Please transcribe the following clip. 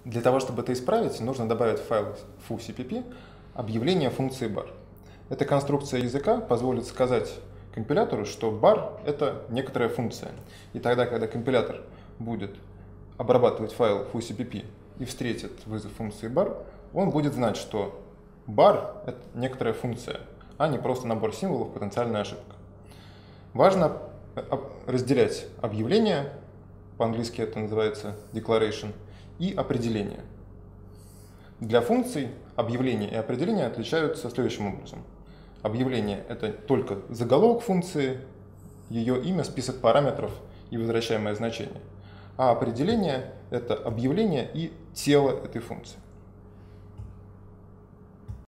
Для того, чтобы это исправить, нужно добавить в файл foo.cpp объявление функции bar. Эта конструкция языка позволит сказать компилятору, что bar — это некоторая функция. И тогда, когда компилятор будет обрабатывать файл foo.cpp и встретит вызов функции bar, он будет знать, что bar — это некоторая функция, а не просто набор символов, потенциальная ошибка. Важно разделять объявление, по-английски это называется declaration, и определение. Для функций объявление и определение отличаются следующим образом. Объявление — это только заголовок функции, ее имя, список параметров и возвращаемое значение. А определение — это объявление и тело этой функции.